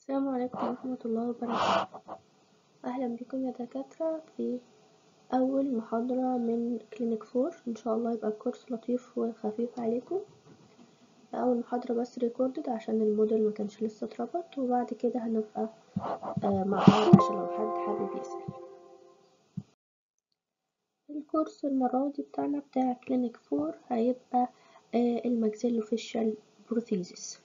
السلام عليكم ورحمة الله وبركاته. أهلا بكم يا دكاترة في أول محاضرة من كلينيك 4. إن شاء الله يبقى الكورس لطيف وخفيف عليكم. أول محاضرة بس ريكوردد عشان الموديل ما كانش لسه اتربط، وبعد كده هنبقى مع بعض عشان لو حد حابب يسأل. الكورس المرة دي بتاع كلينيك 4 هيبقى الماكسيلوفيشال بروثيزيس.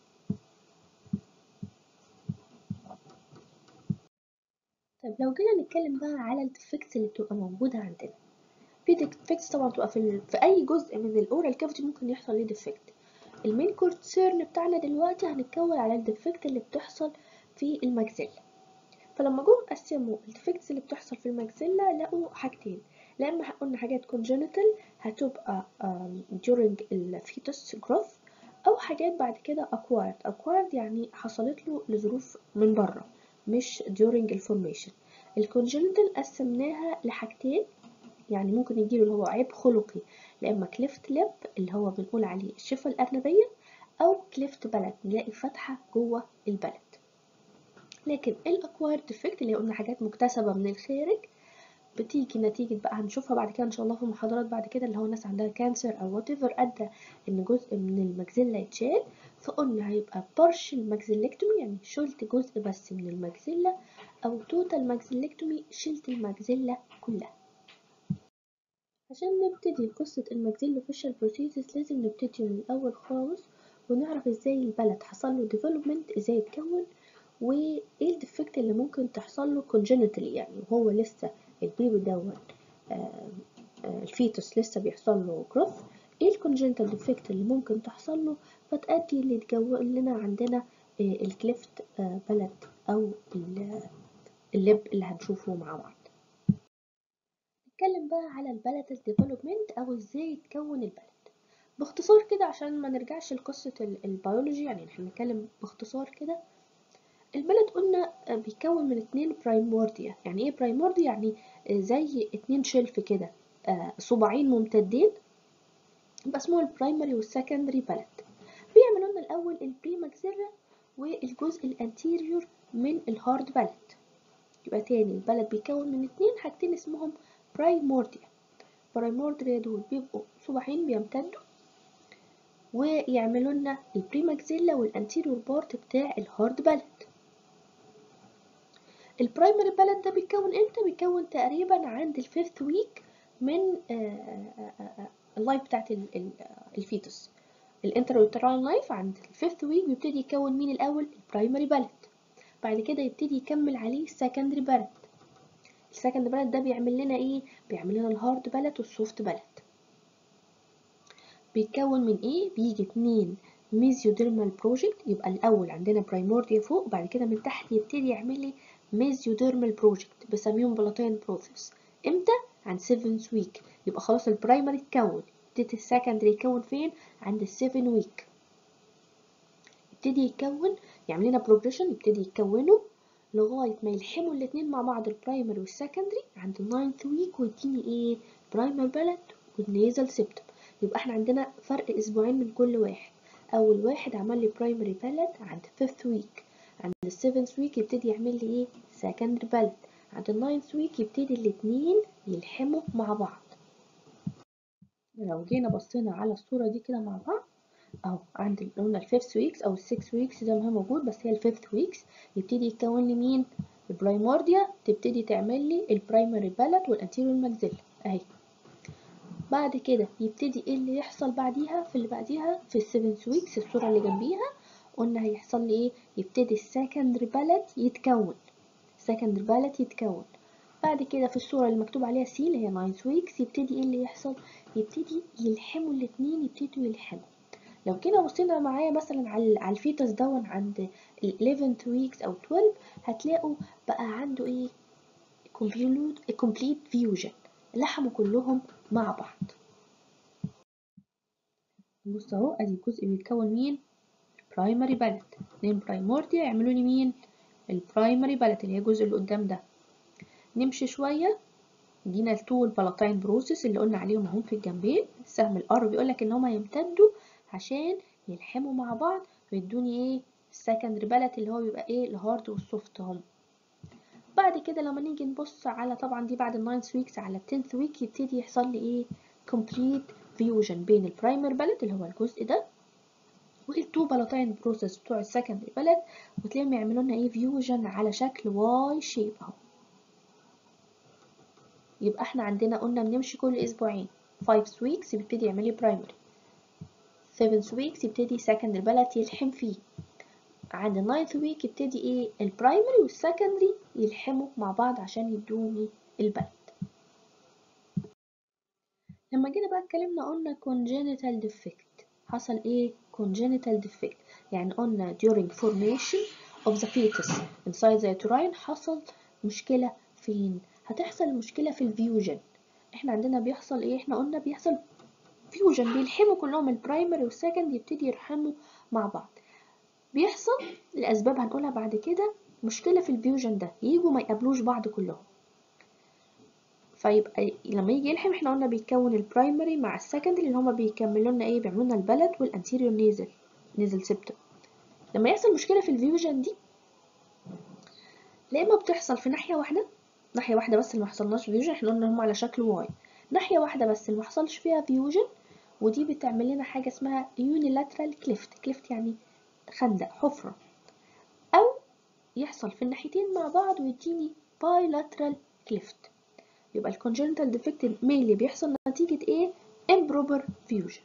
طيب لو جينا نتكلم بقى على الديفكتس اللي بتبقى موجودة عندنا، في ديفكتس طبعا بتبقى في اي جزء من الاورال كافيتي ممكن يحصل ليه ديفكت. المين كونسيرن بتاعنا دلوقتي هنتكلم على الديفكت اللي بتحصل في الماكسيلا. فلما جم قسموا الديفكتس اللي بتحصل في الماكسيلا لقوا حاجتين، لا اما قلنا حاجات congenital هتبقى during الفيتوس growth، او حاجات بعد كده acquired يعني حصلت له لظروف من بره مش during الفورميشن. الcongenital قسمناها لحاجتين، يعني ممكن يجيله اللي هو عيب خلقي، لا اما كليفت لب اللي هو بنقول عليه الشفة الأرنبية، أو كليفت بلد نلاقي فتحة جوه البلد. لكن الاكواير ديفكت اللي قلنا حاجات مكتسبة من الخارج بتيجي نتيجة بقى هنشوفها بعد كده إن شاء الله في محاضرات بعد كده، اللي هو ناس عندها كانسر أو whatever أدى إن جزء من الماكسيلا يتشال، فقلنا هيبقى partial maxillectomy يعني شلت جزء بس من الماكسيلا، أو total maxillectomy شلت الماكسيلا كلها. عشان نبتدي قصة الماكسيلوفيشال بروثيسيس لازم نبتدي من الأول خالص ونعرف ازاي البلد حصله ديفلوبمنت، ازاي اتكون، وايه الديفكت اللي ممكن تحصله كونجنتالي، يعني وهو لسه البيبي دون الفيتوس لسه بيحصل له جروث، ايه الكونجنتال ديفكت اللي ممكن تحصل له فتأدي اللي تكون لنا عندنا الكليفت بلد او اللب اللي هنشوفه مع بعض. نتكلم بقى على البلد ديفلوبمنت او ازاي تكون البلد باختصار كده عشان ما نرجعش لقصة البيولوجي، يعني احنا نتكلم باختصار كده. البلد قلنا بيتكون من 2 برايمورديا. يعني ايه برايمورديا؟ يعني زي 2 شلف كده، صباعين ممتدين، يبقى اسمه البرايمري والسكندري بلد. بيعملوا لنا الاول البري ماكسيلا والجزء الانتيريور من الهارد بلد. يبقى تاني البلد بيتكون من 2 حاجتين اسمهم برايمورديا. برايمورديا دول بيبقوا صباعين بيمتدوا ويعملوا لنا البريماكسيلا والانتيريور بارت بتاع الهارد بلد. البرايمري بلد ده بيتكون امتى؟ بيتكون تقريبا عند الفيفث ويك من اللايف بتاعت الفيتوس. الانترويترال لايف عند الفيفث ويك بيبتدي يكون مين الاول؟ البرايمري بلد. بعد كده يبتدي يكمل عليه السكندري بلد. السكندري بلد ده بيعمل لنا ايه؟ بيعمل لنا الهارد بلد والسوفت بلد. بيتكون من ايه؟ بيجي 2 ميزيوديرمال بروجكت. يبقى الاول عندنا برايمورديا فوق، وبعد كده من تحت يبتدي يعمل لي ميزيوديرمال بروجكت بسميهم بلاتين بروسيس. امتى؟ عند 7 ويك. يبقى خلاص البرايمري اتكون، ابتدي السكندري يتكون فين؟ عند 7 ويك. يبتدي يتكون، يعمل لنا بروجريشن، يبتدي يتكونوا لغايه ما يلحموا الاثنين مع بعض البرايمري والسكندري عند 9 ويك، ويديني ايه؟ برايمر بلد والنيزل سيبتم. يبقى احنا عندنا فرق اسبوعين من كل واحد. اول واحد عمل لي برايمري بلد عند 5 ويك، عند 7 ويك يبتدي يعمل لي ايه؟ سكندري بلد، عند 9 ويك يبتدي الاثنين يلحموا مع بعض. لو جينا بصينا على الصوره دي كده مع بعض اهو، عند قلنا الفيفث ويكس او السكس ويكس زي ما هو موجود، بس هي الفيفث ويكس يبتدي يتكون لي مين؟ البرايمورديا تبتدي تعمل لي البرايمري بلد والانتيريور ماكسيلا اهي. بعد كده يبتدي ايه اللي يحصل بعديها؟ في اللي بعديها في السيفنث ويكس الصوره اللي جنبيها قلنا هيحصل لي ايه؟ يبتدي السكندري بلد يتكون. السكندري بلد يتكون. بعد كده في الصوره اللي مكتوب عليها سي اللي هي 9 ويكس يبتدي ايه اللي يحصل؟ يبتدي يلحموا الاثنين، يبتدوا يلحموا. لو كده بصينا معايا مثلا على الفيتس دون عند ال 11 ويكس او 12 هتلاقوا بقى عنده ايه؟ complete fusion، لحموا كلهم مع بعض. بص اهو ادي الجزء بيتكون مين؟ برايمري بلد. 2 برايمورديا يعملوا لي مين؟ البرايمري بلد اللي هي الجزء اللي قدام ده. نمشي شويه جينا لتو البلاتين بروسيس اللي قلنا عليهم اهم في الجنبين. السهم الار بيقول لك ان هما يمتدوا عشان يلحموا مع بعض ويدوني ايه؟ السكندري بالات اللي هو بيبقى ايه الهارد والسوفت هم. بعد كده لما نيجي نبص على طبعا دي بعد ال9 ويكس على ال10th ويك يبتدي يحصل لي ايه complete fusion بين البرايمر بالات اللي هو الجزء ده والتو بلاتين بروسيس بتوع السكندري بالات، وتلاقيهم يعملوا لنا ايه فيوجن على شكل واي شيب اهو. يبقى احنا عندنا قلنا بنمشي كل اسبوعين. 5 ويكس بيبتدي يعمل لي برايمري، 7 ويكس يبتدي سكندري بالات يلحم فيه، عند 9 ويك يبتدي ايه البرايمري والسكندري يلحموا مع بعض عشان يدوني البلد. لما جينا بقى اتكلمنا قلنا congenital defect، حصل ايه congenital defect؟ يعني قلنا during formation of the fetus inside the uterine حصل مشكلة فين؟ هتحصل المشكلة في الفيوجن. احنا عندنا بيحصل ايه؟ احنا قلنا بيحصل فيوجن، بيلحموا كلهم البرايمري والسكند يبتدي يرحموا مع بعض. بيحصل الاسباب هنقولها بعد كده، مشكلة في الفيوجن ده ييجوا ما يقابلوش بعض كلهم. فيبقى لما يجي يلحم احنا قلنا بيتكون البرايمري مع السكندري اللي هما بيكملوا لنا ايه بيعملوا لنا البلد والانتيريور نيزل سيبتم. لما يحصل مشكله في الفيوجن دي لا اما بتحصل في ناحيه واحده بس اللي ما حصلناش فيوجن، احنا قلنا هم على شكل واي، ناحيه واحده بس اللي ما حصلش فيها فيوجن، ودي بتعمل لنا حاجه اسمها يونيلاترال كليفت يعني خندق حفره، او يحصل في الناحيتين مع بعض ويديني بايلاترال كليفت. يبقى الكونجنتال ديفكت مينلي بيحصل نتيجة ايه؟ improper fusion.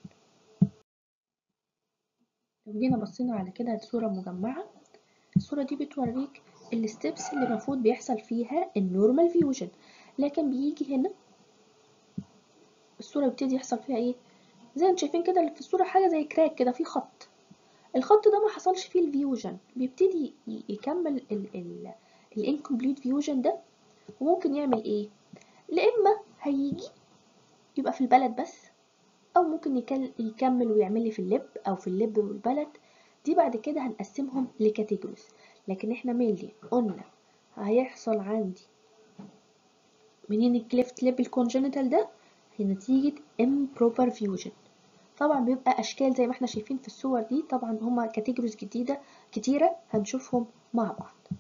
لو جينا بصينا على كده الصورة مجمعة، الصورة دي بتوريك الستبس اللي المفروض بيحصل فيها النورمال فيوجن، لكن بيجي هنا الصورة بيبتدي يحصل فيها ايه؟ زي ما انتم شايفين كده في الصورة حاجة زي كراك كده في خط، الخط ده ما حصلش فيه الفيوجن، بيبتدي يكمل الانكمبليت فيوجن ده، وممكن يعمل ايه؟ لا اما هيجي يبقى في البلد بس، او ممكن يكمل ويعمل لي في اللب او في اللب والبلد. دي بعد كده هنقسمهم لكاتيجوريز، لكن احنا مينلي قلنا هيحصل عندي منين الكليفت لب الكونجنتال ده هي نتيجة improper fusion. طبعا بيبقى اشكال زي ما احنا شايفين في الصور دي، طبعا هما كاتيجوريز جديدة كتيرة هنشوفهم مع بعض.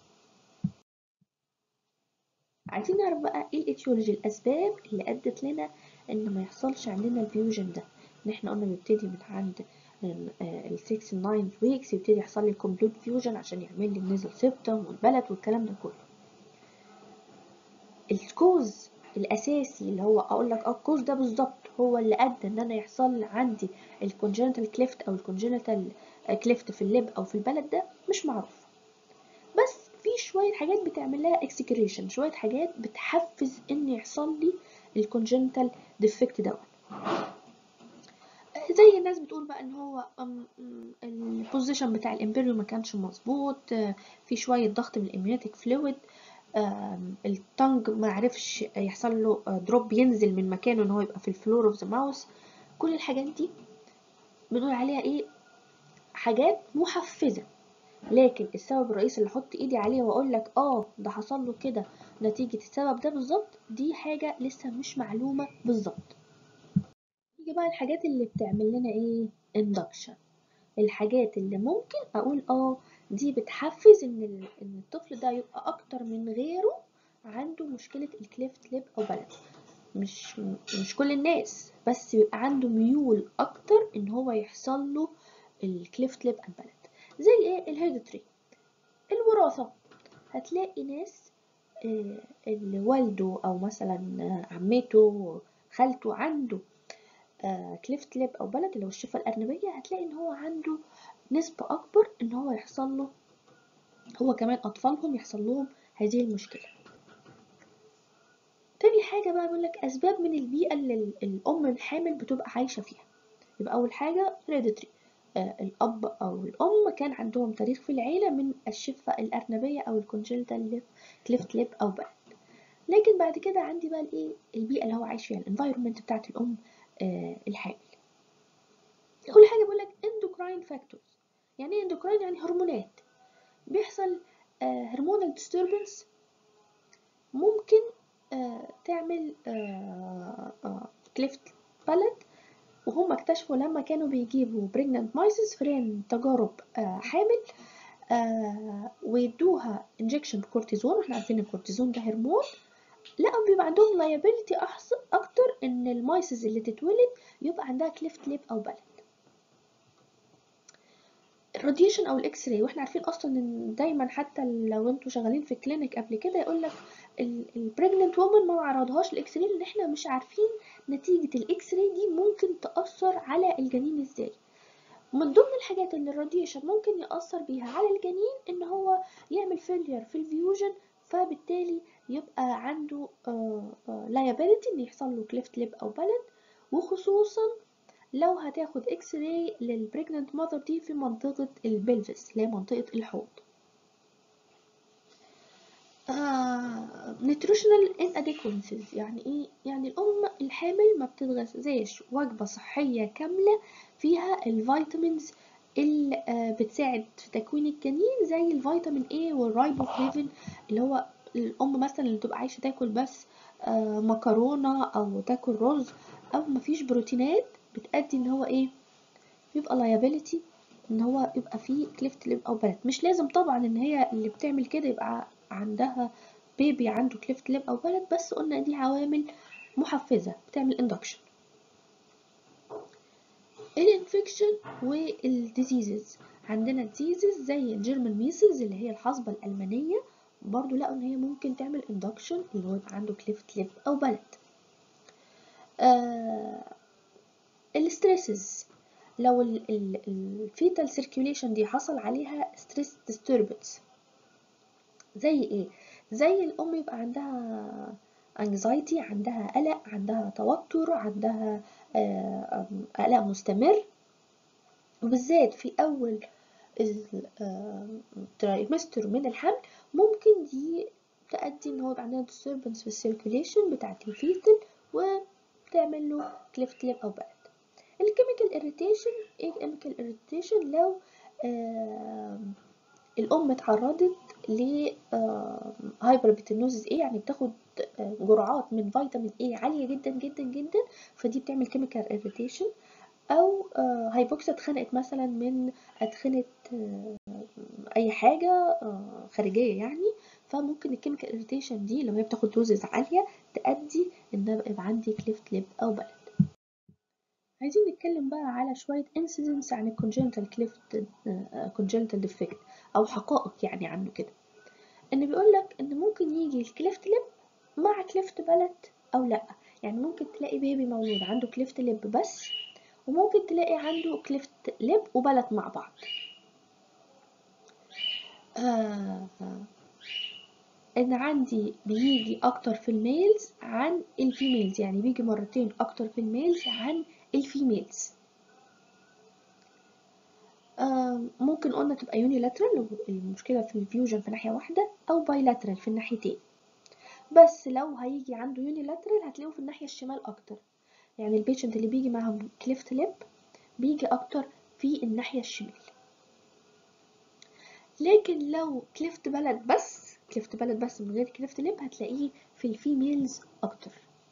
عايزين نعرف بقى ايه الاتيولوجي الاسباب اللي ادت لنا ان ما يحصلش عندنا الفيوجن ده. ان احنا قلنا بيبتدي من عند ال6 9 ويكس يبتدي يحصل لي كومبليت فيوجن عشان يعمل لي النيزل سيبتم والبلد والكلام ده كله. الكوز الاساسي اللي هو اقول لك الكوز ده بالظبط هو اللي ادى ان انا يحصل عندي الكونجنتال كليفت او الكونجنتال كليفت في اللب او في البلد ده مش معروف، بس في شوية حاجات بتعمل لها اكسكريشن، شوية حاجات بتحفز ان يحصل لي الكونجنتال ديفكت دوت. زي الناس بتقول بقى ان هو البوزيشن بتاع الامبريو ما كانش مظبوط، في شوية ضغط من الامنيوتيك فلويد، التنج ما عرفش يحصل له دروب ينزل من مكانه ان هو يبقى في الفلور اوف ذا ماوس. كل الحاجات دي بنقول عليها ايه؟ حاجات محفزة، لكن السبب الرئيسي اللي احط ايدي عليه واقول لك ده حصل له كده نتيجة السبب ده بالظبط، دي حاجة لسه مش معلومة بالظبط. يجي بقى الحاجات اللي بتعمل لنا ايه induction، الحاجات اللي ممكن اقول دي بتحفز ان الطفل ده يبقى اكتر من غيره عنده مشكلة الكليفت ليب او بلد. مش كل الناس، بس يبقى عنده ميول اكتر ان هو يحصل له الكليفت ليب او بلد. زي ايه؟ الهيديتري، الوراثة. هتلاقي ناس اللي والده او مثلا عمته خالته عنده كليفت ليب او بلد اللي هو الشفة الأرنبية، هتلاقي ان هو عنده نسبة اكبر ان هو يحصل له، هو كمان اطفالهم يحصل لهم هذه المشكلة. تاني حاجة بقى بيقول لك اسباب من البيئة اللي الام الحامل بتبقى عايشة فيها. يبقى اول حاجة هيريديتري، الاب او الام كان عندهم تاريخ في العيلة من الشفة الأرنبية او الكونجنتال كليفت ليب او بلد. لكن بعد كده عندي بقى الايه البيئة اللي هو عايش فيها، الانفايرمنت بتاعت الام الحامل. اول حاجة بيقول لك endocrine factors. يعني ايه endocrine؟ يعني هرمونات. بيحصل هرمونال disturbance ممكن تعمل كليفت بلد. وهم اكتشفوا لما كانوا بيجيبوا pregnant mice، فئران تجارب حامل، ويدوها انجكشن بكورتيزون، واحنا عارفين الكورتيزون ده هرمون، لقوا بيبقى عندهم liability اكتر ان المايسز اللي تتولد يبقى عندها كليفت ليب او بلد. الراديشن او الاكس راي، واحنا عارفين اصلا ان دايما حتى لو انتوا شغالين في الكلينيك قبل كده يقول لك البريجننت وومن ما نعرضهاش الاكس راي لان احنا مش عارفين نتيجه الاكس راي دي ممكن تاثر على الجنين ازاي. ومن ضمن الحاجات اللي الراديشن ممكن يأثر بيها على الجنين ان هو يعمل فيلير في الفيوجن، فبالتالي يبقى عنده liability ان يحصل له كليفت ليب او بلد، وخصوصا لو هتاخد اكس راي للبريجننت ماذر دي في منطقة البلفس اللي هي منطقة الحوض. nutritional inadequacies يعني ايه؟ يعني الام الحامل ما بتتغذاش وجبة صحية كاملة فيها الفيتامينز اللي بتساعد في تكوين الجنين، زي الفيتامين A والرايبوفلافين، اللي هو الام مثلا اللي تبقى عايشة تاكل بس مكرونة او تاكل رز او مفيش بروتينات، بتأدي ان هو ايه؟ يبقى liability ان هو يبقى فيه كليفت ليب او بلد. مش لازم طبعا ان هي اللي بتعمل كده يبقى عندها بيبي عنده كليفت ليب او بلد، بس قلنا دي عوامل محفزة بتعمل اندكشن. الانفكشن والديزيزز، عندنا ديزيزز زي الجيرمان ميسلز اللي هي الحصبة الألمانية، برضو لقوا ان هي ممكن تعمل اندكشن اللي هو يبقى عنده كليفت ليب او بلد. الستريسز، لو الفيتال سيركيوليشن دي حصل عليها ستريس disturbance، زي ايه؟ زي الام يبقى عندها anxiety، عندها قلق، عندها توتر، عندها قلق مستمر، وبالذات في اول الترايمستر من الحمل ممكن دي تؤدي ان هو يبقى عندها disturbance في السيركيوليشن بتاعت الفيتال وتعمل له كليفت ليب او بلد. الكيميكال اريتيشن، ايه الكيميكال اريتيشن؟ لو الام اتعرضت ل هايبربيتينوزيس ايه، يعني بتاخد جرعات من فيتامين ايه عاليه جدا جدا جدا، فدي بتعمل كيميكال اريتيشن. او هايبوكسيا، اتخنقت مثلا من اتخنت اي حاجه خارجيه يعني، فممكن الكيميكال اريتيشن دي لو هي بتاخد دوزز عاليه تؤدي ان يبقى عندي كليفت ليب او بلد. عايزين نتكلم بقى على شوية incidents عن الcongenital cleft congenital defect أو حقائق يعني عنه كده، إن بيقولك إن ممكن يجي الكليفت ليب مع كليفت بلد أو لأ. يعني ممكن تلاقي بيبي مولود عنده كليفت ليب بس، وممكن تلاقي عنده كليفت ليب وبلد مع بعض. إن عندي بيجي أكتر في الميلز عن الفيميلز، يعني بيجي مرتين أكتر في الميلز عن الفيميلز. ممكن قلنا تبقى يونيلاترال لو المشكلة في الفيوجن في ناحية واحدة، أو بايلاترال في الناحيتين، بس لو هيجي عنده يونيلاترال هتلاقيه في الناحية الشمال أكتر، يعني البيشنت اللي بيجي معهم كليفت ليب بيجي أكتر في الناحية الشمال. لكن لو كليفت بلد بس من غير كليفت ليب هتلاقيه في الفيميلز أكتر.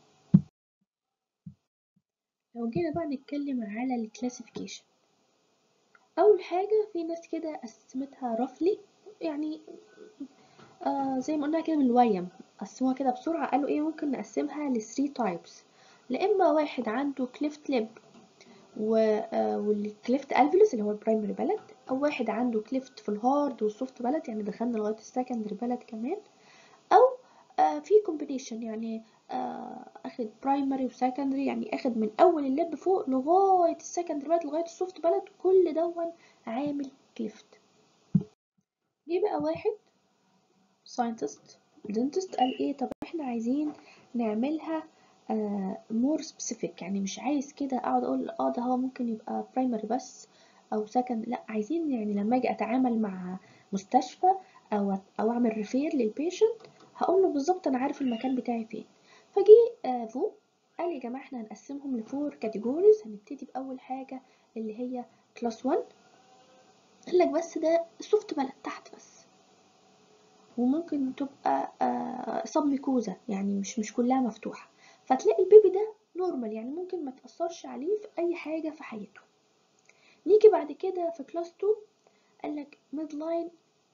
لو جينا بقى نتكلم على الكلاسيفيكيشن، أول حاجة في ناس كده قسمتها رفلي، يعني زي ما قلنا كده من الويم قسموها كده بسرعة، قالوا ايه ممكن نقسمها ل 3 تايبس. لإما واحد عنده كليفت ليب والكليفت الفيلوس اللي هو البرايمري بلد، او واحد عنده كليفت في الهارد والسوفت بلد، يعني دخلنا لغاية السكندري بلد كمان، او في كومبينيشن يعني اخد برايمري وسكندري، يعني اخد من اول الليب فوق لغاية السكندري بلد لغاية السوفت بلد، كل دون عامل كليفت. جه بقى واحد ساينتست دنتست قال ايه، طب احنا عايزين نعملها مور سبيسيفيك، يعني مش عايز كده اقعد اقول ده هو ممكن يبقى برايمري بس او سكند، لا عايزين يعني لما اجي اتعامل مع مستشفى او اعمل ريفير للبيشنت هقول له بالظبط انا عارف المكان بتاعي فين. فجي فو قال يا جماعه احنا هنقسمهم لفور كاتيجوريز، هنبتدي باول حاجه اللي هي كلاس 1. قال لك بس ده السوفت بلد تحت بس، وممكن تبقى سبميكوزا، يعني مش كلها مفتوحة، فتلاقي البيبي ده نورمال، يعني ممكن ما تأثرش عليه في أي حاجة في حياته. نيجي بعد كده في كلاس 2 قالك ميد لاين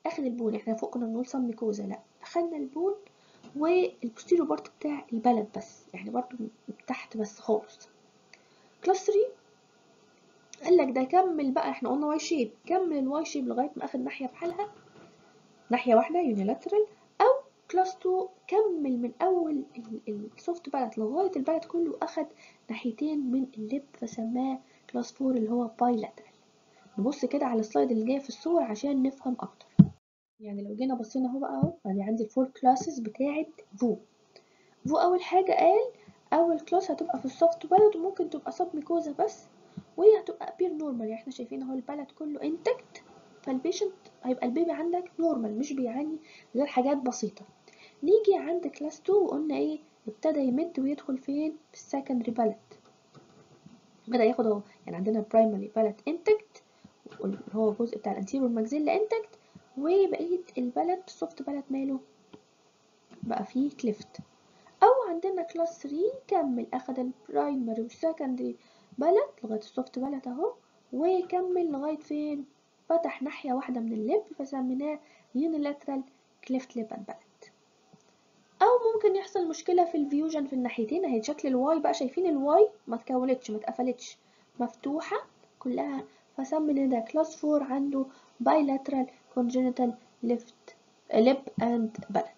اخد البون، احنا فوق كنا بنقول صم ميكوزا، لا اخدنا البون والبوستيريور بارت بتاع البلد بس، يعني برضو من تحت بس خالص. كلاس 3 قال لك ده كمل بقى، احنا قلنا واي شيب، كمل الواي شيب لغايه ما اخد ناحيه بحالها، ناحيه واحده يونيلاترال، او كلاس 2 كمل من اول السوفت بلد لغايه البلد كله اخد ناحيتين من اللب، فسماه كلاس 4 اللي هو بايلاترال. نبص كده على السلايد اللي جايه في الصور عشان نفهم اكتر. يعني لو جينا بصينا اهو بقى، اهو ادي عندي الفور كلاسز بتاعه فو اول حاجه قال اول كلاس هتبقى في السوفت بلد، وممكن تبقى سب ميكوزا بس، وهي هتبقى بير نورمال، يعني احنا شايفين اهو البلد كله انتكت، فالبيشنت هيبقى البيبي عندك نورمال مش بيعاني غير حاجات بسيطه. نيجي عند كلاس 2 وقلنا ايه، ابتدى يمد ويدخل فين، في السكندري بلد، بدأ ياخد اهو، يعني عندنا برايمري بلد انتكت اللي هو الجزء بتاع الانتيريور ماكسيلا انتكت، وبقيه البلد السوفت بلد ماله بقى فيه كليفت. او عندنا كلاس 3 كمل اخد البرايمري والسكندري بلد لغايه السوفت بلد اهو، وكمل لغايه فين، فتح ناحيه واحده من اللب فسميناه يونيلاترال كليفت لب بلد. او ممكن يحصل مشكله في الفيوجن في الناحيتين، اهي شكل الواي بقى، شايفين الواي ما اتكونتش ما اتقفلتش، مفتوحه كلها، فسمينا ده كلاس 4 عنده bilateral congenital left lip and بلد.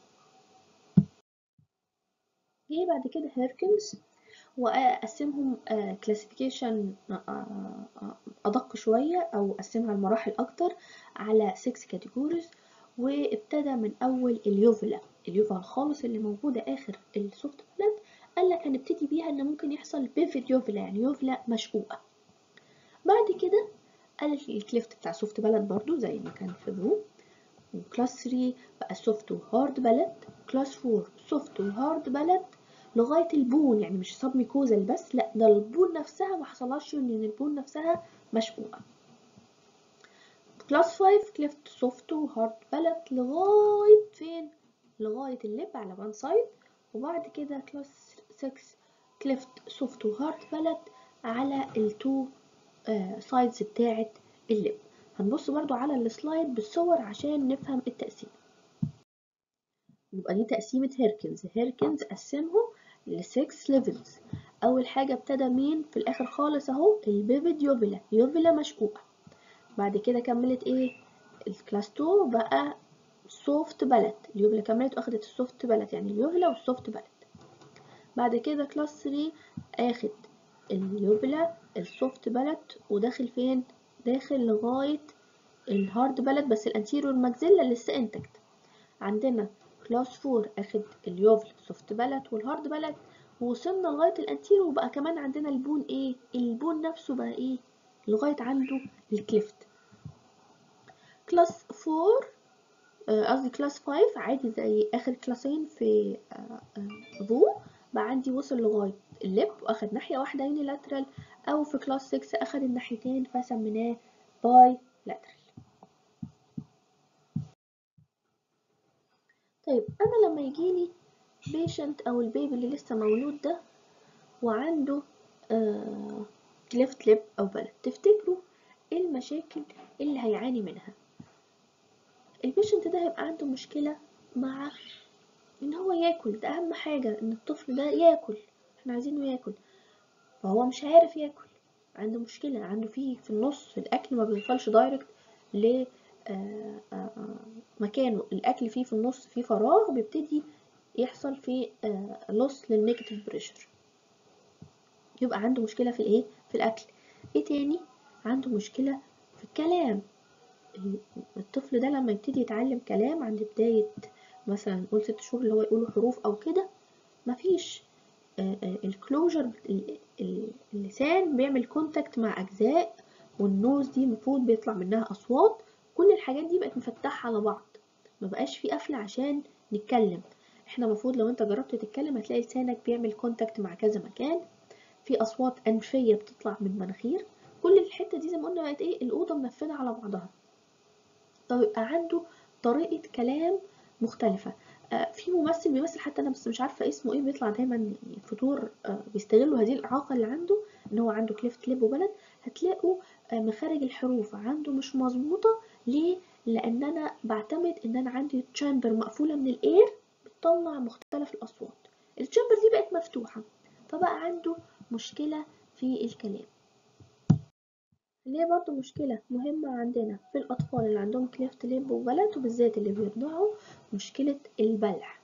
جه بعد كده هيركنز واقسمهم كلاسيفيكيشن ادق شويه، او اقسمها لمراحل اكتر على 6 كاتيجوريز. وابتدى من اول اليوفلا خالص اللي موجوده اخر السوفت بلد، قال لك هنبتدي بيها ان ممكن يحصل بيفيد يوفلا، يعني يوفلا مشقوقه. بعد كده قال الكليفت بتاع سوفت بلد برضو زي ما كان في فو. وكلاس 3 بقى سوفت وهارد بلد، كلاس 4 سوفت وهارد بلد لغايه البون، يعني مش سب ميكوزال بس، لا ده البون نفسها ما حصلهاش يونيون، البون نفسها مشقوقه. كلاس 5 كليفت سوفت وهارد بلد لغايه فين، لغايه اللب على وان سايد. وبعد كده كلاس 6 كليفت سوفت وهارد بلد على التو سايدز بتاعه اللب. هنبص برضو على السلايد بالصور عشان نفهم التقسيم. يبقى دي تقسيمة هيركنز قسمهم ل6 ليفلز. أول حاجة ابتدى مين في الآخر خالص أهو، البيفيد يوفيلا مشقوقة. بعد كده كملت إيه، الكلاس 2 بقى سوفت بلد، اليوفيلا كملت وأخدت السوفت بلد، يعني اليوفيلا والسوفت بلد. بعد كده كلاس 3 أخد اليوفيلا السوفت بلد وداخل فين، داخل لغاية الهارد بلد، بس الانتيريور ماكسيلا لسه انتكت. عندنا كلاس 4 اخد اليوفل سوفت بلد والهارد بلد، ووصلنا لغايه الانتيريور، وبقى كمان عندنا البون ايه، البون نفسه بقى ايه لغايه عنده الكليفت. كلاس 4 قصدي كلاس 5 عادي زي اخر كلاسين في فو، بقى عندي وصل لغايه اللب واخد ناحيه واحده يونيلاترال، او في كلاس 6 اخد الناحيتين فسميناه باي لاترال. طيب انا لما يجيلي بيشنت او البيبي اللي لسه مولود ده وعنده كليفت لب او بلد، تفتكروا ايه المشاكل اللي هيعاني منها؟ البيشنت ده هيبقى عنده مشكلة مع ان هو ياكل، ده اهم حاجة ان الطفل ده ياكل، احنا عايزينه ياكل، فهو مش عارف ياكل، عنده مشكلة، عنده في النص في الاكل ما بيوصلش دايركت ل مكانه، الاكل فيه في النص فيه فراغ، بيبتدي يحصل فيه لوس للنيجاتيف بريشر، يبقى عنده مشكلة في الايه، في الاكل. ايه تاني، عنده مشكلة في الكلام. الطفل ده لما يبتدي يتعلم كلام عند بداية مثلا نقول 6 شهور اللي هو يقوله حروف او كده، مفيش الكلوجر، اللسان بيعمل كونتاكت مع اجزاء، والنوز دي المفروض بيطلع منها اصوات، كل الحاجات دي بقت مفتحة على بعض، مبقاش في قفل عشان نتكلم. احنا المفروض لو انت جربت تتكلم هتلاقي لسانك بيعمل كونتاكت مع كذا مكان، في اصوات انفيه بتطلع من المناخير، كل الحته دي زي ما قلنا بقت ايه، الاوضه منفذه على بعضها، فبيبقى عنده طريقه كلام مختلفه. في ممثل بيمثل حتى انا بس مش عارفه اسمه ايه، بيطلع دايما فطور بيستغلوا هذه الاعاقه اللي عنده، ان هو عنده كليفت لب وبلد، هتلاقوا مخارج الحروف عنده مش مظبوطه. ليه؟ لان انا بعتمد ان انا عندي تشامبر مقفوله من الاير بتطلع مختلف الاصوات. التشامبر دي بقت مفتوحه فبقى عنده مشكله في الكلام، اللي هي برضو مشكله مهمه عندنا في الاطفال اللي عندهم كليفت ليب وبلد، وبالذات اللي بيرضعوا مشكله البلع.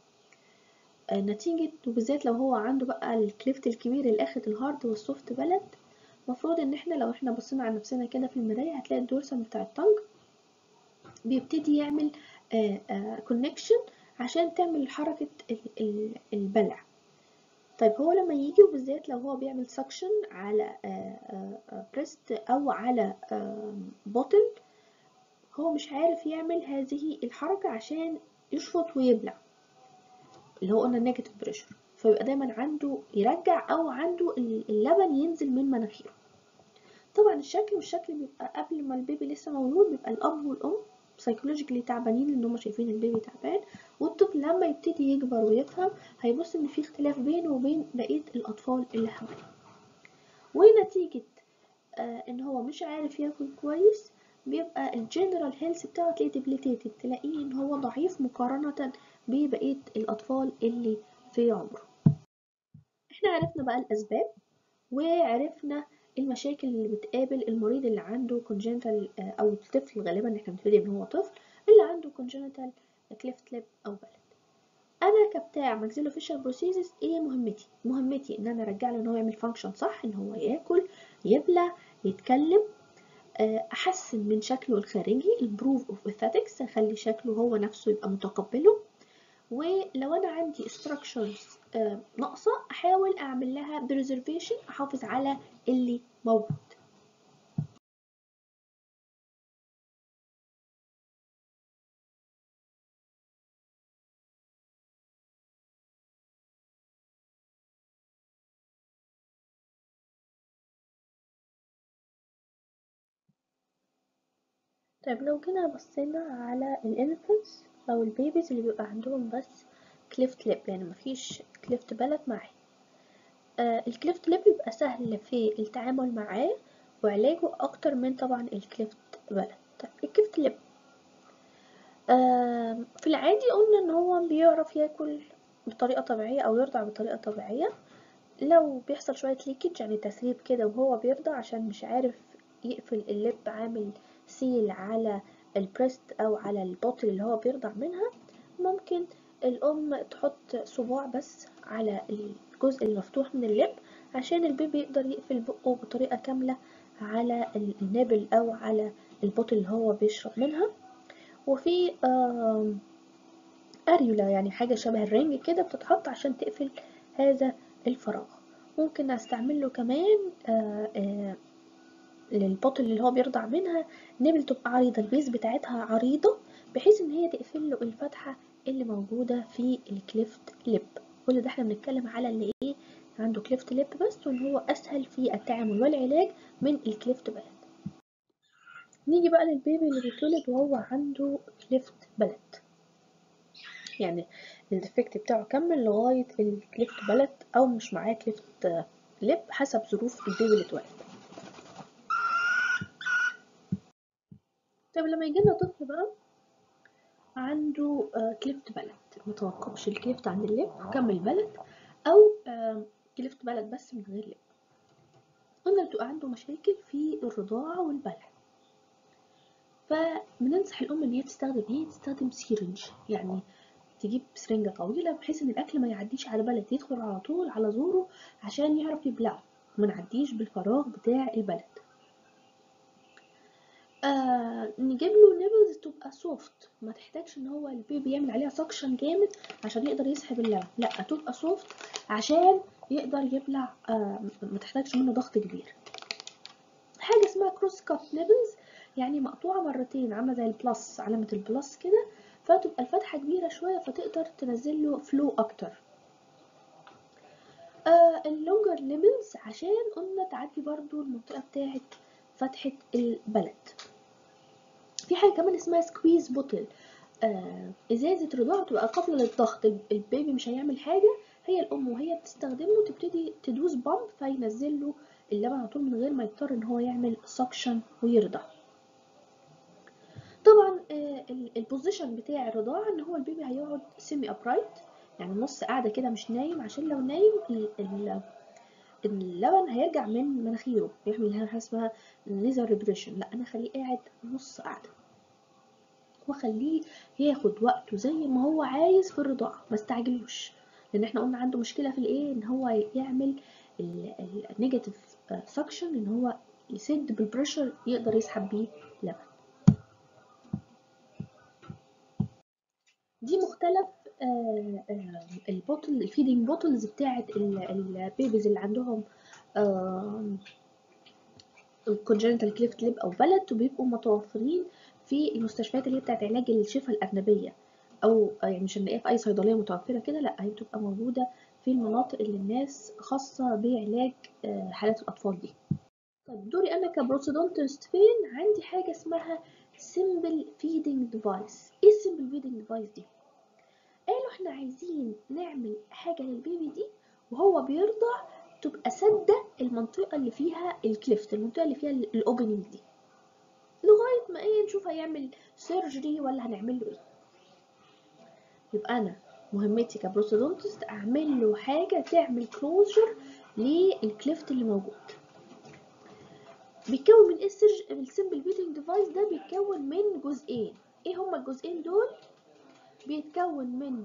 نتيجه وبالذات لو هو عنده بقى الكليفت الكبير اللي اخد الهارد والسوفت بلد، المفروض ان احنا لو احنا بصينا على نفسنا كده في المرايه هتلاقي الدورسم بتاع الطنج بيبتدي يعمل كونكشن عشان تعمل حركة البلع. طيب هو لما يجي وبالذات لو هو بيعمل سكشن على بريست او على بوتل، هو مش عارف يعمل هذه الحركة عشان يشفط ويبلع، اللي هو قلنا النيجاتيف بريشر، فيبقى دايما عنده يرجع او عنده اللبن ينزل من مناخيره. طبعا الشكل بيبقى قبل ما البيبي لسه مولود بيبقى الاب والام سايكولوجيكلي تعبانين ان هم شايفين البيبي تعبان، والطفل لما يبتدي يكبر ويفهم هيبص ان في اختلاف بينه وبين بقيه الاطفال اللي حواليه، ونتيجه ان هو مش عارف ياكل كويس بيبقى الجنرال هيلث بتاعه تلاقيه ديبليتيتد، تلاقيه ان هو ضعيف مقارنه ببقيه الاطفال اللي في عمره. احنا عرفنا بقى الاسباب وعرفنا المشاكل اللي بتقابل المريض اللي عنده congenital او الطفل، غالبا احنا بنبتدي ان هو طفل اللي عنده congenital cleft lip او بلد. انا كبتاع maxillofacial prosthesis ايه مهمتي ان انا ارجع له ان هو يعمل فانكشن صح، ان هو ياكل يبلع يتكلم، احسن من شكله الخارجي improve of aesthetics، اخلي شكله هو نفسه يبقى متقبله، ولو انا عندي structures ناقصه احاول اعمل لها preservation، احافظ على اللي موجود. طيب لو جينا بصينا على الانفنتس او البيبيز اللي بيبقى عندهم بس كليفت ليب، يعني مفيش كليفت بلد معاه، الكليفت ليب بيبقى سهل في التعامل معاه وعلاجه اكتر من طبعا الكليفت بلد. طيب الكليفت ليب في العادي قلنا ان هو بيعرف ياكل بطريقة طبيعية او يرضع بطريقة طبيعية، لو بيحصل شوية ليكج يعني تسريب كده وهو بيرضع عشان مش عارف يقفل اللب عامل سيل على البريست او على البوتل اللي هو بيرضع منها، ممكن الام تحط صباع بس على الجزء المفتوح من اللب عشان البيبي يقدر يقفل بقه بطريقة كاملة على النابل او على البوتل اللي هو بيشرب منها. وفي اريولا يعني حاجة شبه الرنج كده بتتحط عشان تقفل هذا الفراغ. ممكن استعمل له كمان للبوتل اللي هو بيرضع منها نبل تبقى عريضة، البيز بتاعتها عريضة بحيث ان هي تقفل له الفتحة اللي موجودة في الكليفت ليب. كل ده احنا بنتكلم على اللي ايه عنده كليفت ليب بس، وان هو اسهل في التعامل والعلاج من الكليفت بلد. نيجي بقى للبيبي اللي بيتولد وهو عنده كليفت بلد، يعني الديفكت بتاعه كمل لغاية الكليفت بلد او مش معاه كليفت ليب حسب ظروف البيبي اللي اتولد. طيب لما يجيلنا طفل بقى عنده كليفت بلد، متوقفش الكليفت عند الليب كمل بلد، او كليفت بلد بس من غير ليب، قلنا بتبقى عنده مشاكل في الرضاعة والبلع، فبننصح الام ان هي تستخدم سيرنج، يعني تجيب سرنجة طويلة بحيث ان الاكل ما يعديش على بلد، يدخل على طول على زوره عشان يعرف يبلعه، ما نعديش بالفراغ بتاع البلد. نجيب له نيبلز تبقى سوفت، ما تحتاجش ان هو البيبي يعمل عليها سكشن جامد عشان يقدر يسحب اللبن، لا تبقى سوفت عشان يقدر يبلع، ما تحتاجش منه ضغط كبير. حاجه اسمها كروس كات نيبلز، يعني مقطوعه مرتين عامله زي البلس، علامه البلس كده، فتبقى الفتحه كبيره شويه فتقدر تنزل له فلو اكتر. اللونجر نيبلز عشان قلنا تعدي برضو المنطقه بتاعه فتحه البلد. في حاجه كمان اسمها سكويز بوتل، ازازه رضاعه تبقى قابله للضغط، البيبي مش هيعمل حاجه، هي الام وهي بتستخدمه تبتدي تدوس بامب فينزل له اللبن على طول من غير ما يضطر ان هو يعمل سكشن ويرضع. طبعا البوزيشن بتاع الرضاعة ان هو البيبي هيقعد سيمي ابرايت، يعني نص قاعدة كده مش نايم، عشان لو نايم اللبن هيرجع من مناخيره بيعمل حاجة اسمها نيزل ريجريشن. لا، انا اخليه قاعد نص قاعدة واخليه ياخد وقته زي ما هو عايز في الرضاعة، ما استعجلوش، لان احنا قلنا عنده مشكلة في الايه، ان هو يعمل النيجاتيف سكشن، ان هو يسد بالبريشر يقدر يسحب بيه لبن. دي مختلف البوتل الفيدنج بوتلز بتاعت البيبيز اللي عندهم الكونجنتال كليفت ليب او بلت، وبيبقوا متوفرين في المستشفيات اللي هي بتاعت علاج الشفا الأجنبية، او يعني مش هنلاقيها في اي صيدليه متوفره كده، لا هي بتبقى موجوده في المناطق اللي الناس خاصه بعلاج حالات الاطفال دي. طيب دوري انا كبروسيدونتست فين؟ عندي حاجه اسمها سيمبل فيدنج ديفايس. ايه السيمبل فيدنج ديفايس دي؟ قالوا احنا عايزين نعمل حاجه للبيبي دي وهو بيرضع تبقى سادة المنطقة اللي فيها الكليفت، المنطقة اللي فيها الاوبننج دي، لغاية ما ايه نشوف هيعمل سيرجري ولا هنعمل له ايه. يبقى انا مهمتي كبروسيدونتست اعمل له حاجة تعمل كلوجر للكليفت اللي موجود. بيتكون من ايه السيمبل فيدنج ديفايس ده؟ بيتكون من جزئين. ايه هما الجزئين دول؟ بيتكون من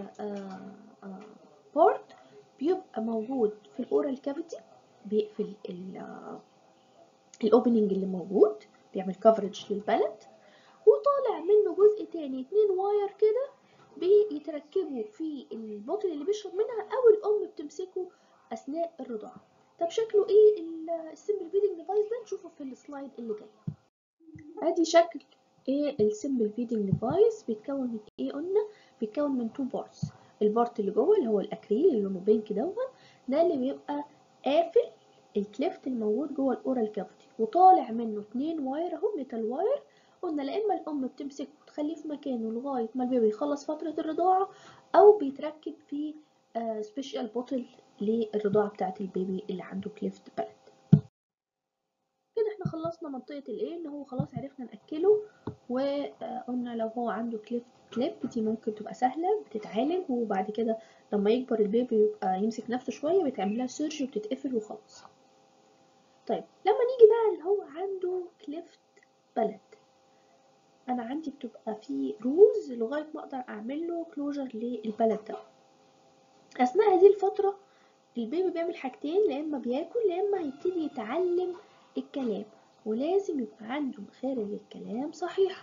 بورت بيبقى موجود في الاورال كافيتي، بيقفل الاوبننج اللي موجود، بيعمل كفرج للبلد، وطالع منه جزء تاني 2 واير كده بيتركبوا في البوتل اللي بيشرب منها او الام بتمسكه اثناء الرضاعه. طب شكله ايه السيمبل فيدنج ديفايس ده؟ نشوفه في السلايد اللي جاي. ادي شكل ايه السيمبل فيدنج ديفايس. بيتكون من ايه؟ قلنا بيتكون من 2 بارتس. البارت اللي جوه اللي هو الاكريل اللي لونه بينك ده اللي بيبقى قافل الكليفت الموجود جوه الاورال كافيتي، وطالع منه 2 واير اهو، ميتال واير. قلنا لا اما الام بتمسكه وتخليه في مكانه لغايه ما البيبي يخلص فتره الرضاعه، او بيتركب في سبيشال بوتل للرضاعه بتاعه البيبي اللي عنده كليفت بلد. كده احنا خلصنا منطقه الايه، ان هو خلاص عرفنا ناكله، وقلنا لو هو عنده كليب دي ممكن تبقى سهله بتتعالج، وبعد كده لما يكبر البيبي يبقى يمسك نفسه شويه بيتعمل لها سيرجري وبتتقفل وخلاص. طيب لما نيجي بقى اللي هو عنده كليفت بلد، انا عندي بتبقى في رولز لغايه ما اقدر اعمل له كلوجر للبلد ده. اثناء هذه الفتره البيبي بيعمل حاجتين، لا اما بياكل لا اما هيبتدي يتعلم الكلام، ولازم يبقى عنده مخارج الكلام صحيحه.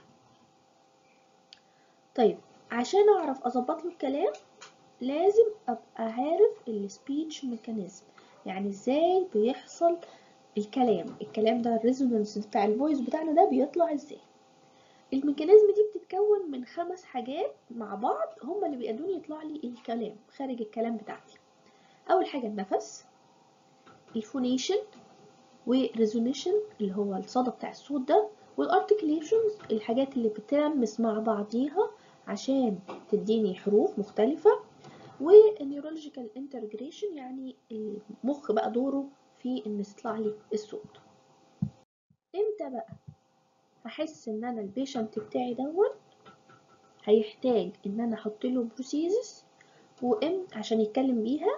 طيب عشان اعرف اظبط له الكلام لازم ابقى عارف السبيتش ميكانيزم، يعني ازاي بيحصل الكلام ده الريزونانس بتاع الفويس بتاعنا ده بيطلع ازاي. الميكانيزم دي بتتكون من 5 حاجات مع بعض هما اللي بيقدروني يطلع لي الكلام خارج الكلام بتاعتي. اول حاجه النفس، الفونيشن، وريزونيشن اللي هو الصدى بتاع الصوت ده، والارتكليشنز الحاجات اللي بتلمس مع بعضيها عشان تديني حروف مختلفه، والنيورولوجيكال انتجريشن يعني المخ بقى دوره في ان يطلع لي الصوت. امتى بقى هحس ان انا البيشنت بتاعي هيحتاج ان انا احط له بروسيسز عشان يتكلم بيها،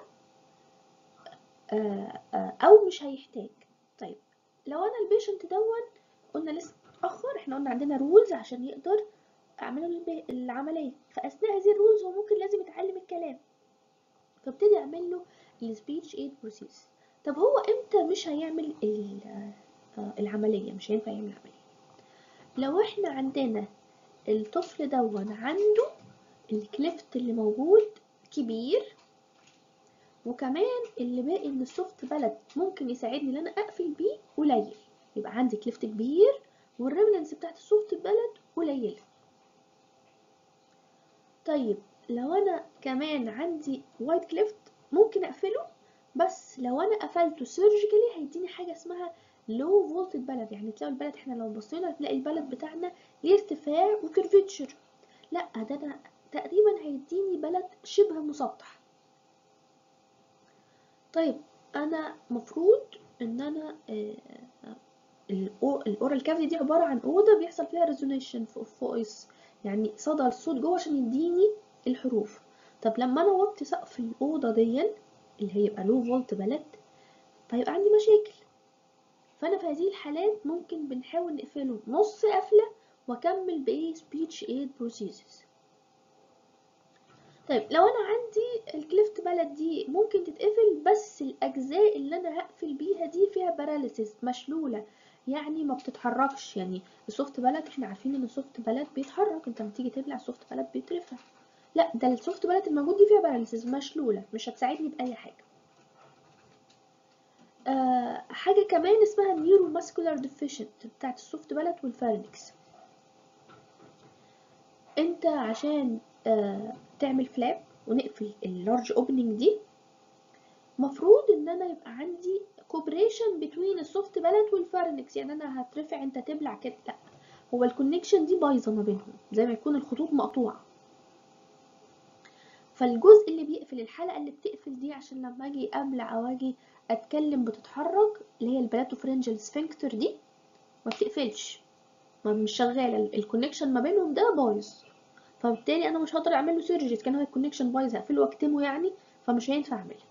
او مش هيحتاج؟ طيب لو انا البيشنت قلنا لسه اتاخر، احنا قلنا عندنا رولز عشان يقدر اعمل العمليه، فاثناء هذه الرولز هو ممكن لازم يتعلم الكلام، فابتدي اعمل له السبيتش ايد بروسيس. طب هو امتى مش هيعمل العمليه، مش هينفع يعمل العمليه؟ لو احنا عندنا الطفل عنده الكليفت اللي موجود كبير، وكمان اللي باقي من السوفت بلد ممكن يساعدني ان انا اقفل بيه قليل، يبقى عندي كليفت كبير والريمننس بتاعت السوفت بلد قليله. طيب لو انا كمان عندي وايد كليفت ممكن اقفله، بس لو انا قفلته سيرجيكالي هيديني حاجه اسمها لو فولتد بلد، يعني تلاقوا البلد احنا لو بصينا هتلاقي البلد بتاعنا ليه ارتفاع وكيرفيتشر، لا ده انا تقريبا هيديني بلد شبه مسطح. طيب انا مفروض ان انا الاورال كافيتي دي عباره عن اوضه بيحصل فيها ريزونيشن فويس، يعني صدى الصوت جوه عشان يديني الحروف. طب لما انا وطي سقف الاوضه دي اللي هيبقى لو فولت بلد، فيبقى عندي مشاكل. فانا في هذه الحالات ممكن بنحاول نقفله نص قفله واكمل بايه سبيتش ايد بروسيسز. طيب لو انا عندي الكليفت بلد دي ممكن تتقفل، بس الاجزاء اللي انا هقفل بيها دي فيها باراليسيس، مشلوله، يعني ما بتتحركش. يعني السوفت بلد احنا عارفين ان السوفت بلد بيتحرك، انت لما تيجي تبلع السوفت بلد بيترفع. لا، ده السوفت بلد الموجود دي فيها باراليسيس، مشلوله، مش هتساعدني باي حاجه. حاجه كمان اسمها نيورو ماسكولار ديفيشنت بتاعت السوفت بلد والفارنكس. انت عشان تعمل فلاب ونقفل اللارج اوبننج دي، مفروض ان انا يبقى عندي كوبريشن بين السوفت بلد والفارنكس. يعني انا هترفع انت تبلع كده، لا، هو الكونكشن دي بايظه ما بينهم زي ما يكون الخطوط مقطوعه. فالجزء اللي بيقفل الحلقه اللي بتقفل دي عشان لما اجي ابلع او اجي اتكلم بتتحرك، اللي هي البلاتوفرنجل سفنكتر دي، ما بتقفلش، ما مش شغاله، الكونكشن ما بينهم ده بايظ. فبالتالي انا مش هقدر اعمل له سيرجري، كان هو الكونكشن بايظ هقفله واكتمه يعني، فمش هينفع اعملها.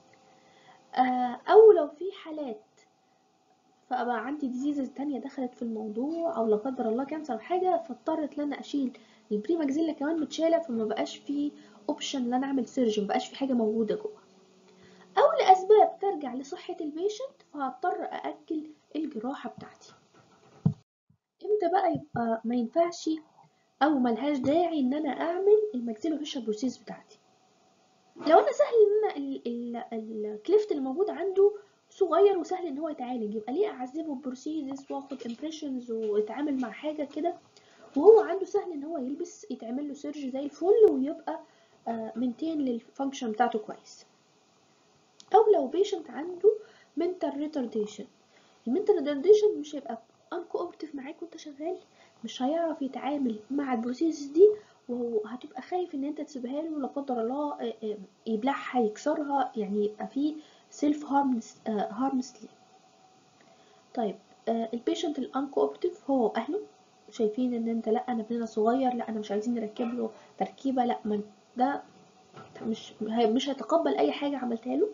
او لو في حالات فبقى عندي ديزيزز تانية دخلت في الموضوع، او لا قدر الله كانسر او حاجه، فاضطرت ان انا اشيل البري ماكسيلا كمان متشاله، فما بقاش في اوبشن ان انا اعمل سيرجري، ما بقاش في حاجه موجوده جوه، او لاسباب ترجع لصحه البيشنت فهضطر ااجل الجراحه بتاعتي. امتى بقى يبقى ما ينفعش او ملهاش داعي ان انا اعمل الماكسيلو فيشال بروسيس بتاعتي؟ لو انا سهل ان انا الكليفت اللي موجود عنده صغير وسهل ان هو يتعالج، يبقى ليه اعذبه ببروسيسز واخد امبريشنز واتعامل مع حاجه كده، وهو عنده سهل ان هو يلبس يتعمل له سيرجي زي الفل ويبقى منتين للفانكشن بتاعته كويس. او لو بيشنت عنده mental retardation، المنتال ريتارديشن مش هيبقى uncooperative معاك وانت شغال، مش هيعرف يتعامل مع البروسيس دي، وهتبقى خايف ان انت تسيبها له لا قدر الله يبلعها يكسرها، يعني يبقى فيه سيلف هارمسلي. طيب البيشنت الانكوبتيف هو واهله شايفين ان انت لا انا ابننا صغير، لا انا مش عايزين نركب له تركيبه، لا من ده مش هيتقبل اي حاجه عملتها له.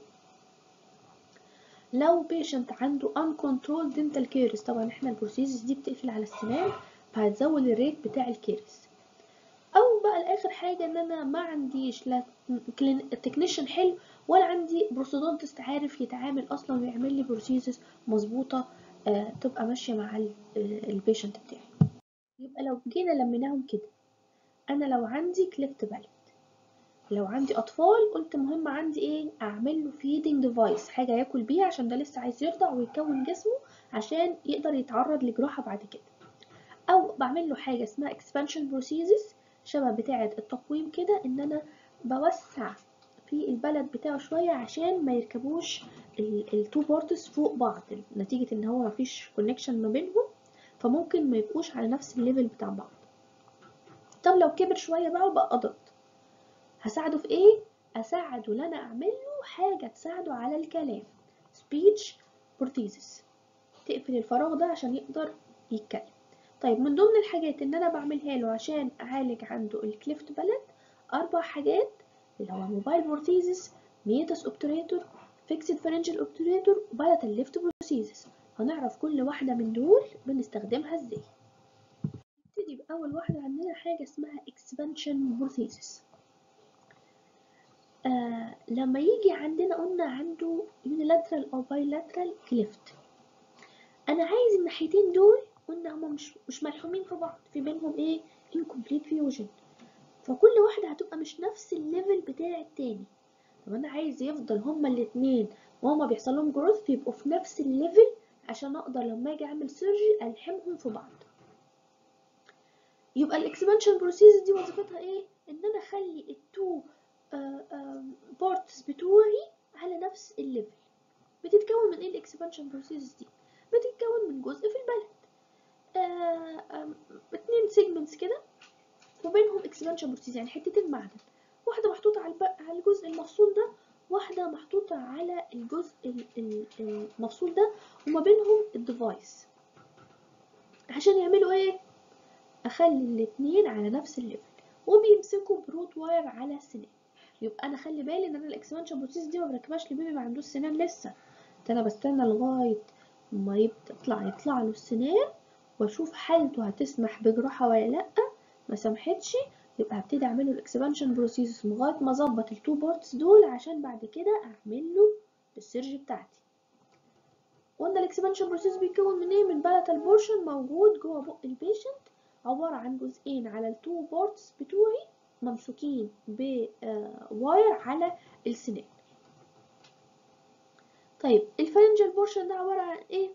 لو بيشنت عنده uncontrolled dental caries، طبعا احنا البروسيسز دي بتقفل على السنان فهتزود الريت بتاع الكيرس. او بقى الاخر حاجه ان انا ما عنديش لا تكنيشن حلو ولا عندي بروسودونتست عارف يتعامل اصلا ويعمل لي بروسيسز مظبوطه تبقى ماشيه مع البيشنت بتاعي. يبقى لو جينا لميناهم كده، انا لو عندي كليفت بالت، لو عندي اطفال قلت مهم عندي ايه، اعمل له فيدنج ديفايس، حاجه ياكل بيها عشان ده لسه عايز يرضع ويكون جسمه عشان يقدر يتعرض لجراحه بعد كده. او بعمل له حاجه اسمها اكسبانشن بروسيسز شبه بتاعه التقويم كده، ان انا بوسع في البلد بتاعه شويه عشان ما يركبوش التو بارتس فوق بعض، نتيجه ان هو مفيش كونكشن ما بينهم، فممكن ما يبقوش على نفس الليفل بتاع بعض. طب لو كبر شويه بقى وبقى قدر، هساعده في ايه؟ اساعده ان انا اعمل له حاجه تساعده على الكلام، speech prosthesis، تقفل الفراغ ده عشان يقدر يتكلم. طيب من ضمن الحاجات ان انا بعملها له عشان اعالج عنده الكليفت بلد 4 حاجات، اللي هو موبايل بروثيزس، ميتاس اوبتوريتور، فيكسد فارنجل اوبتوريتور، وبالاتال ليفت بروثيزس. هنعرف كل واحده من دول بنستخدمها ازاي. نبتدي باول واحده، عندنا حاجه اسمها اكسبانشن بروثيزس. لما يجي عندنا قلنا عنده unilateral او bilateral cleft، انا عايز الناحيتين دول قلنا هما مش ملحومين في بعض، في بينهم ايه incomplete fusion، فكل واحدة هتبقى مش نفس الليفل بتاع التاني. طب انا عايز يفضل هما الاتنين وهما بيحصل لهم جروث يبقوا في نفس الليفل عشان اقدر لما اجي اعمل سيرجي الحمهم في بعض. يبقى الاكسبانشن بروسيس دي وظيفتها ايه؟ ان انا اخلي التو بارتس بتوعي على نفس الليفل. بتتكون من ايه الاكسبانشن بروسيس دي؟ بتتكون من جزء في البلد، 2 سيجمنتس كده وبينهم اكسبانشن بروسيس، يعني حتتين معدن، واحده محطوطه على الجزء المفصول ده، واحده محطوطه على الجزء المفصول ده، وما بينهم الديفايس. عشان يعملوا ايه؟ اخلي الاتنين على نفس الليفل وبيمسكوا بروت واير على السنان. يبقى انا خلي بالي ان انا الاكسبانشن بروسيس دي ما بركبهاش لبيبي ما عندوش سنان لسه، ده انا بستنى لغايه ما يطلع له السنان واشوف حالته هتسمح بجراحه ولا لا. ما سمحتش يبقى هبتدي اعمله الاكسبانشن بروسيس لغايه ما اظبط التو بارتس دول عشان بعد كده اعمل له السيرجي بتاعتي. قلنا الاكسبانشن بروسيس بيتكون من ايه؟ من بلاتال بورشن موجود جوه بق البيشنت، عباره عن جزئين على التو بارتس بتوعي ممسوكين بواير على السنان. طيب الفارنجال بورشن ده عباره عن ايه؟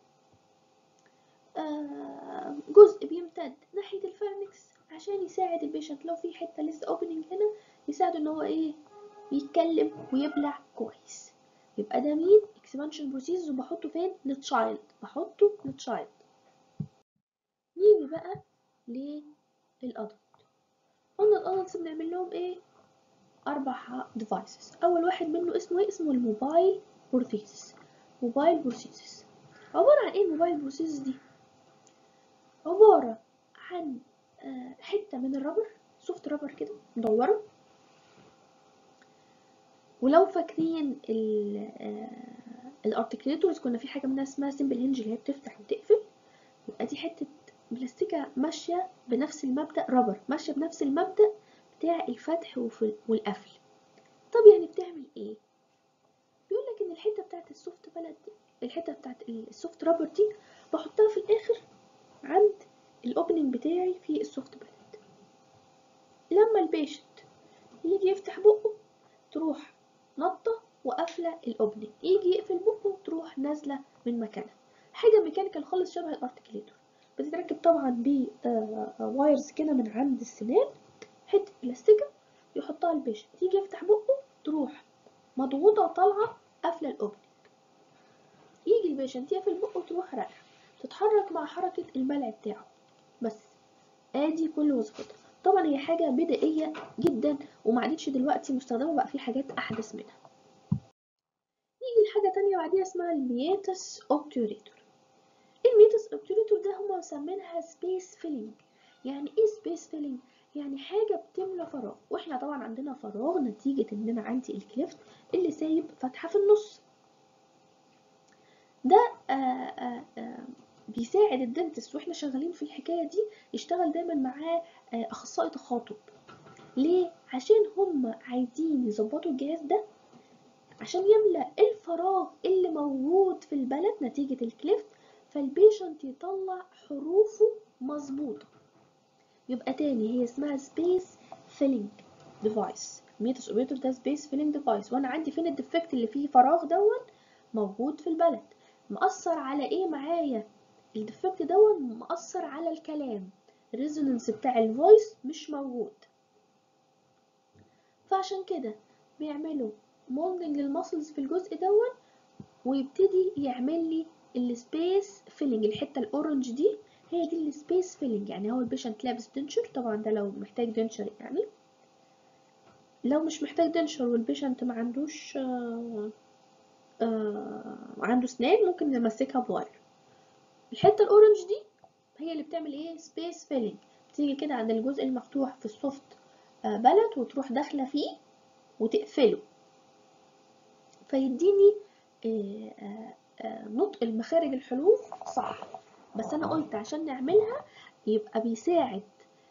جزء بيمتد ناحيه الفارنكس عشان يساعد البيشنت لو في حته لسه اوبننج هنا، يساعد ان هو ايه؟ يتكلم ويبلع كويس. يبقى ده مين؟ اكسبانشن بروسيس، وبحطه فين؟ للتشايلد، بحطه للتشايلد. نيجي بقى للأدلت. قلنا الأدلتس بنعمل لهم ايه؟ 4 ديفايسز. أول واحد منه اسمه ايه؟ اسمه الموبايل بروثيسس. موبايل بروثيسس عبارة عن ايه الموبايل بروثيسس دي؟ عبارة عن حتة من الرابر، سوفت رابر كده مدورة. ولو فاكرين الارتكليتورز كنا في حاجة منها اسمها سيمبل هنج اللي هي بتفتح وتقفل، يبقى دي حتة بلاستيكة ماشية بنفس المبدأ، رابر ماشية بنفس المبدأ بتاع الفتح والقفل. طب يعني بتعمل ايه؟ بيقول لك ان الحتة بتاعت السوفت بلد دي، الحتة بتاعت السوفت رابر دي بحطها في الاخر عند الاوبننج بتاعي في السوفت بلد. لما البيشنت يجي يفتح بقه تروح نطة وقافلة الاوبننج، يجي يقفل بقه تروح نازلة من مكانها. حاجة ميكانيكال خالص شبه الارتكليتور، بتتركب طبعا ب وايرز كده من عند السنان، حته بلاستيكه يحطها البيشنت، يجي يفتح بقه تروح مضغوطه وطالعه قافله الاوبننج، يجي البيشنت يقفل بقه تروح راجعه، تتحرك مع حركه البلع بتاعه. بس ادي كل وظيفتها. طبعا هي حاجه بدائيه جدا وما عادتش دلوقتي مستخدمه، بقى في حاجات احدث منها. نيجي لحاجه تانية بعديها اسمها المياتس اوبتوريتور. الميتس اوبتوريتور ده هما مسمينها سبيس فيلينج. يعني ايه سبيس فيلينج؟ يعني حاجه بتملى فراغ، واحنا طبعا عندنا فراغ نتيجه ان انا عندي الكليفت اللي سايب فتحه في النص. ده بيساعد الدنتست واحنا شغالين في الحكايه دي يشتغل دايما معاه اخصائي تخاطب. ليه؟ عشان هم عايزين يظبطوا الجهاز ده عشان يملأ الفراغ اللي موجود في البلد نتيجة الكليفت، فالبيشنت يطلع حروفه مظبوطة. يبقى تاني هي اسمها سبيس فيلينج ديفايس. ميتس اوبريتور ده سبيس فيلينج ديفايس، وانا عندي فين الديفكت اللي فيه فراغ موجود في البلد. مأثر على ايه معايا الديفكت مأثر على الكلام، الريزونانس بتاع الفويس مش موجود. فعشان كده بيعملوا مولدنج للمسلز في الجزء ويبتدي يعمل لي السبيس فيلينج. الحته الاورنج دي هي دي السبيس فيلينج. يعني هو البيشنت لابس دنشر، طبعا ده لو محتاج دنشر، يعني لو مش محتاج دنشر والبيشنت ما عندوش عنده سنان ممكن نمسكها بواير. الحته الاورنج دي هي اللي بتعمل ايه؟ سبيس فيلينج. بتيجي كده عند الجزء المفتوح في السوفت بلد وتروح داخله فيه وتقفله، فيديني نطق المخارج الحروف صح. بس انا قلت عشان نعملها يبقى بيساعد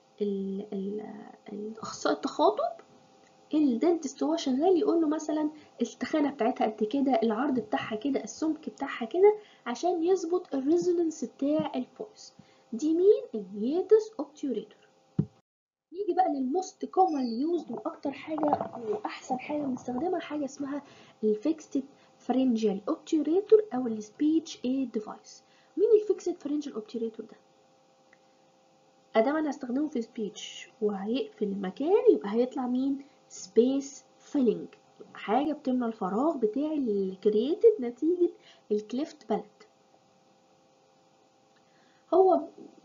الاخصائي التخاطب الدنتست هو شغال يقول له مثلا التخانه بتاعتها قد كده، العرض بتاعها كده، السمك بتاعها كده، عشان يظبط الريزونانس بتاع الفويس. دي مين؟ المياتس اوبتوريتور. نيجي بقى للموست كومن يوزد واكتر حاجه واحسن حاجه بنستخدمها، حاجه اسمها الفيكسد فارنجيال اوبتوريتور او السبيتش ايد ديفايس. مين الفيكسد فارنجيال اوبتوريتور ده؟ ادام انا هستخدمه في سبيتش وهيقفل المكان يبقى هيطلع مين؟ سبيس فيلينج، حاجه بتملى الفراغ بتاعي اللي كرييتد نتيجه الكليفت بلد. هو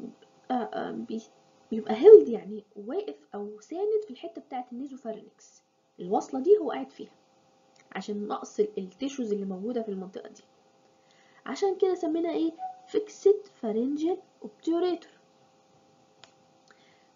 بيبقى هيلد يعني واقف او ساند في الحته بتاعه النيزوفارينكس، الوصله دي هو قاعد فيها عشان نقص التيشوز اللي موجوده في المنطقه دي. عشان كده سمينا ايه؟ فيكسد فارنجيال اوبتوريتور.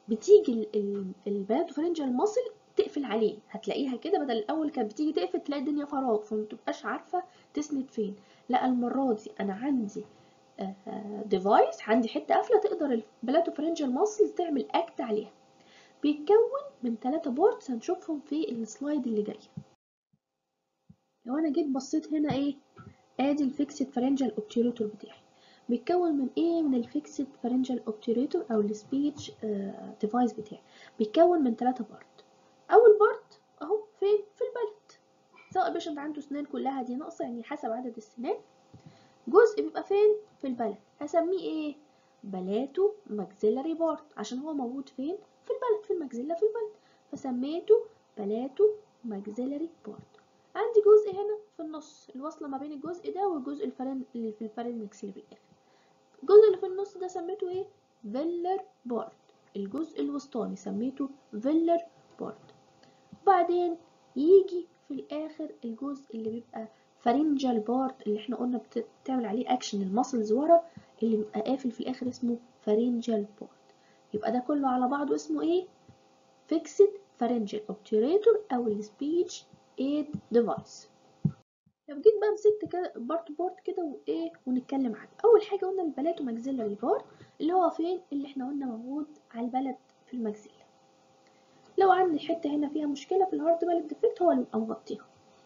بتيجي البالاتوفارنجال ماسل تقفل عليه، هتلاقيها كده بدل الاول كانت بتيجي تقفل تلاقي الدنيا فراغ فمتبقاش عارفه تسند فين. لا المره دي انا عندي ديفايس، عندي حته قافله تقدر البالاتوفارنجال ماسل تعمل اكت عليها. بيتكون من 3 بورتس هنشوفهم في السلايد اللي جاي. لو انا جيت بصيت هنا ايه، ادي الفيكسد فارنجال اوبتيوريتور بتاعي. بيتكون من ايه؟ من الفيكسد فارنجال اوبتيوريتور او السبيتش ديفايس بتاعي. بيتكون من 3 بارت. اول بارت اهو فين؟ في البلد، سواء البيشنت عنده اسنان كلها دي ناقصه يعني حسب عدد السنان، جزء بيبقى فين؟ في البلد، هسميه ايه؟ بلاتو ماكسيلاري بارت، عشان هو موجود فين؟ في البلد، في الماكسيلا في البلد، فسميته بلاتو ماكسيلاري بارت. عندي جزء هنا في النص، الوصله ما بين الجزء ده والجزء اللي في الفارنكس اللي في الاخر. الجزء اللي في النص ده سميته ايه؟ فيلر بارت. الجزء الوسطاني سميته فيلر بارت. وبعدين يجي في الاخر الجزء اللي بيبقى فارنجال بارت، اللي احنا قلنا بتعمل عليه اكشن الماسلز ورا، اللي بيبقى قافل في الاخر اسمه فارنجال بارت. يبقى ده كله على بعضه اسمه ايه؟ فيكسد فارنجال اوبتيوريتور او السبيتش ايد ديفايس. لو جيت بقى مسكت كده بارت كده وايه ونتكلم عنه. اول حاجه قلنا البلاتو ماكسيلاري بارت، اللي هو فين؟ اللي احنا قلنا موجود على البلد في الماكسيلا. لو عندي حته هنا فيها مشكله في الهارد بالك ديفكت هو اللي بيبقى مغطيها.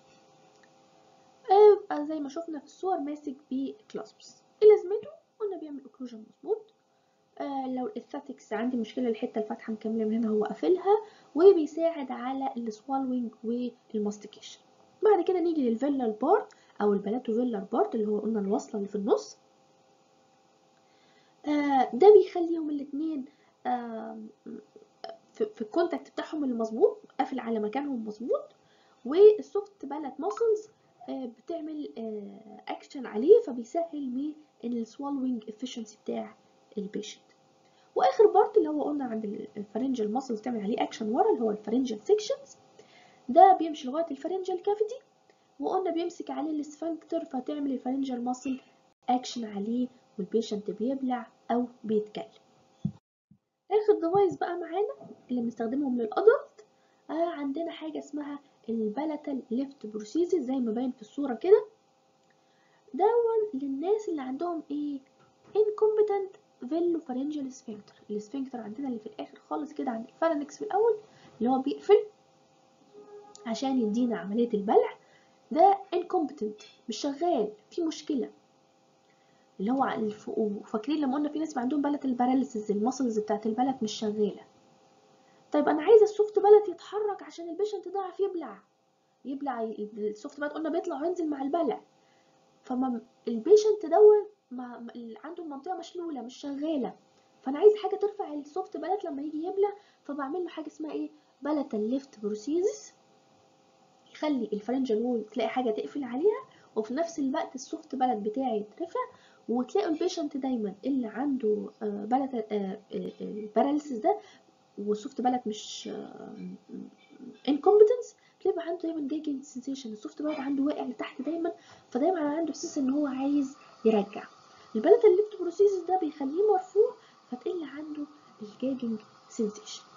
يبقى زي ما شفنا في الصور ماسك بكلاسبس. ايه لازمته؟ قلنا بيعمل اوكلوجن مظبوط. لو الاستاتيكس عندي مشكله الحته الفاتحه مكمله من هنا هو قافلها، وبيساعد على السوالوينج والماستيكيشن. بعد كده نيجي للفيلر بارت او البلاتو فيلر بارت اللي هو قلنا الوصله اللي في النص. ده بيخليهم الاثنين في الكونتاكت بتاعهم اللي مظبوط، قافل على مكانهم مظبوط، والسوفت بالات ماسلز بتعمل اكشن عليه فبيسهل من السوالوينج افشنسي بتاع البيشنت. واخر بارت اللي هو قلنا عند الفارنجال ماسلز بتعمل عليه اكشن ورا اللي هو الفارنجال سيكشنز، ده بيمشي لغايه الفارنجال كافيتي، وقلنا بيمسك عليه الاسفنكتر فتعمل الفارنجال ماسل اكشن عليه والبيشنت بيبلع او بيتكلم. اخر ديفايس بقى معانا اللي بنستخدمهم للادلت، عندنا حاجه اسمها البالاتال ليفت بروسيسز زي ما باين في الصوره كده. دون للناس اللي عندهم ايه؟ incompetent فيلوفارنجال سفنكتر. السفنكتر عندنا اللي في الاخر خالص كده عند الفارنكس في الاول اللي هو بيقفل عشان يدينا عمليه البلع، ده incompetent مش شغال، في مشكله. اللي هو فاكرين لما قلنا في ناس عندهم بلت الباراليسيس، المسلز بتاعت البلت مش شغاله. طيب انا عايزه السوفت بلت يتحرك عشان البيشنت ده يعرف يبلع السوفت بلت قلنا بيطلع وينزل مع البلع، فما البيشنت دوت اللي عنده المنطقه مشلوله مش شغاله، فانا عايزه حاجه ترفع السوفت بلت لما يجي يبلع، فبعمل له حاجه اسمها ايه؟ بلاتال ليفت بروسيزس، يخلي الفرنجال وول تلاقي حاجه تقفل عليها، وفي نفس الوقت السوفت بلت بتاعي يترفع، وتلاقوا البيشنت دايما اللي عنده الباراليسيس ده والسوفت بلت مش انكومبتنس، تلاقي عنده دايما جاجنج سنسيشن، السوفت بلت عنده واقع لتحت دايما، فدايما عنده احساس ان هو عايز يرجع. البلت الليفت بروسيس ده بيخليه مرفوع فتقل عنده الجاجنج سنسيشن.